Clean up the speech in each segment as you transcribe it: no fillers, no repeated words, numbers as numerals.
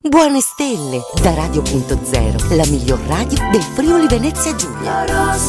Buone stelle da Radio.0, la miglior radio del Friuli Venezia Giulia.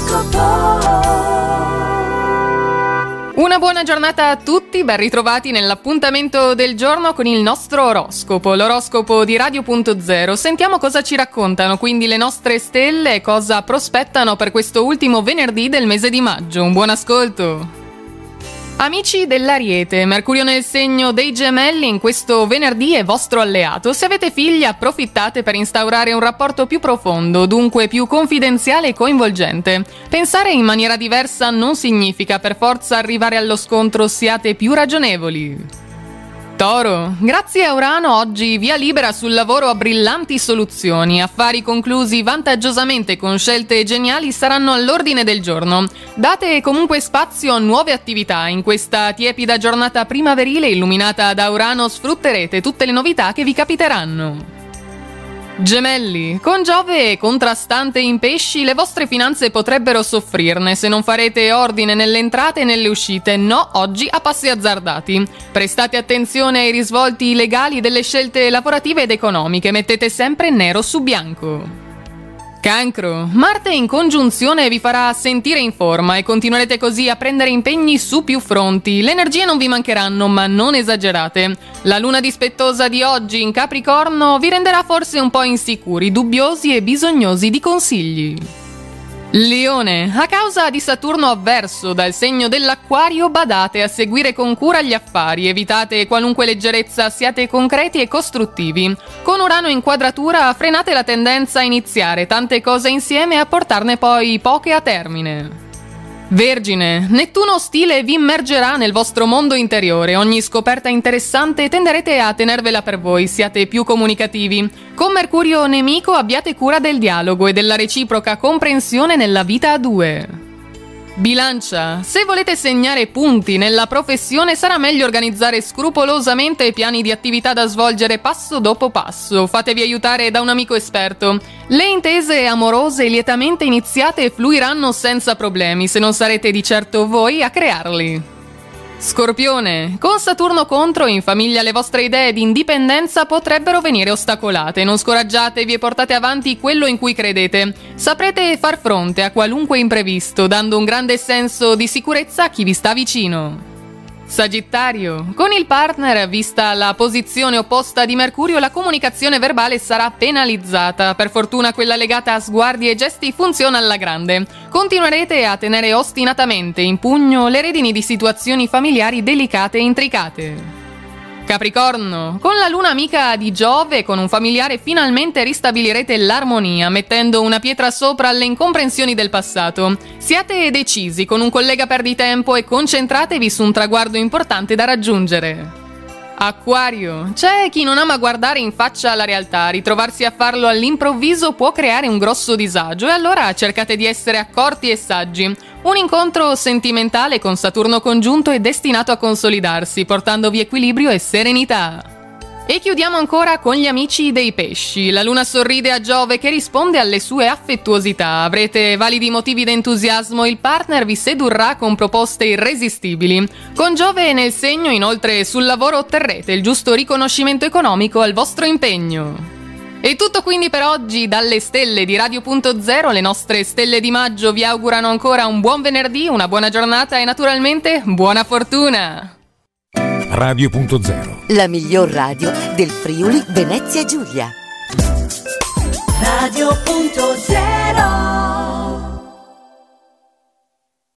Una buona giornata a tutti, ben ritrovati nell'appuntamento del giorno con il nostro oroscopo, l'oroscopo di Radio.0. Sentiamo cosa ci raccontano quindi le nostre stelle e cosa prospettano per questo ultimo venerdì del mese di maggio. Un buon ascolto! Amici dell'Ariete, Mercurio nel segno dei Gemelli in questo venerdì è vostro alleato. Se avete figli, approfittate per instaurare un rapporto più profondo, dunque più confidenziale e coinvolgente. Pensare in maniera diversa non significa per forza arrivare allo scontro, siate più ragionevoli. Toro, grazie a Urano oggi via libera sul lavoro a brillanti soluzioni, affari conclusi vantaggiosamente con scelte geniali saranno all'ordine del giorno. Date comunque spazio a nuove attività, in questa tiepida giornata primaverile illuminata da Urano sfrutterete tutte le novità che vi capiteranno. Gemelli, con Giove contrastante in pesci le vostre finanze potrebbero soffrirne se non farete ordine nelle entrate e nelle uscite, no oggi a passi azzardati. Prestate attenzione ai risvolti legali delle scelte lavorative ed economiche, mettete sempre nero su bianco. Cancro, Marte in congiunzione vi farà sentire in forma e continuerete così a prendere impegni su più fronti. Le energie non vi mancheranno, ma non esagerate. La luna dispettosa di oggi in Capricorno vi renderà forse un po' insicuri, dubbiosi e bisognosi di consigli. Leone, a causa di Saturno avverso dal segno dell'Acquario badate a seguire con cura gli affari, evitate qualunque leggerezza, siate concreti e costruttivi. Con Urano in quadratura frenate la tendenza a iniziare tante cose insieme e a portarne poi poche a termine. Vergine, Nettuno ostile vi immergerà nel vostro mondo interiore, ogni scoperta interessante tenderete a tenervela per voi, siate più comunicativi. Con Mercurio nemico abbiate cura del dialogo e della reciproca comprensione nella vita a due. Bilancia, se volete segnare punti nella professione sarà meglio organizzare scrupolosamente i piani di attività da svolgere passo dopo passo, fatevi aiutare da un amico esperto. Le intese amorose lietamente iniziate fluiranno senza problemi, se non sarete di certo voi a crearli. Scorpione, con Saturno contro in famiglia le vostre idee di indipendenza potrebbero venire ostacolate, non scoraggiatevi e portate avanti quello in cui credete. Saprete far fronte a qualunque imprevisto, dando un grande senso di sicurezza a chi vi sta vicino. Sagittario, con il partner, vista la posizione opposta di Mercurio, la comunicazione verbale sarà penalizzata. Per fortuna quella legata a sguardi e gesti funziona alla grande. Continuerete a tenere ostinatamente in pugno le redini di situazioni familiari delicate e intricate. Capricorno, con la luna amica di Giove, con un familiare finalmente ristabilirete l'armonia, mettendo una pietra sopra alle incomprensioni del passato. Siate decisi, con un collega perdi tempo e concentratevi su un traguardo importante da raggiungere. Acquario, c'è chi non ama guardare in faccia la realtà, ritrovarsi a farlo all'improvviso può creare un grosso disagio e allora cercate di essere accorti e saggi. Un incontro sentimentale con Saturno congiunto è destinato a consolidarsi, portandovi equilibrio e serenità. E chiudiamo ancora con gli amici dei pesci. La luna sorride a Giove che risponde alle sue affettuosità. Avrete validi motivi d'entusiasmo, il partner vi sedurrà con proposte irresistibili. Con Giove nel segno, inoltre, sul lavoro otterrete il giusto riconoscimento economico al vostro impegno. E tutto quindi per oggi dalle stelle di Radio.0, le nostre stelle di maggio vi augurano ancora un buon venerdì, una buona giornata e naturalmente buona fortuna! Radio.0, la miglior radio del Friuli Venezia Giulia. Radio.0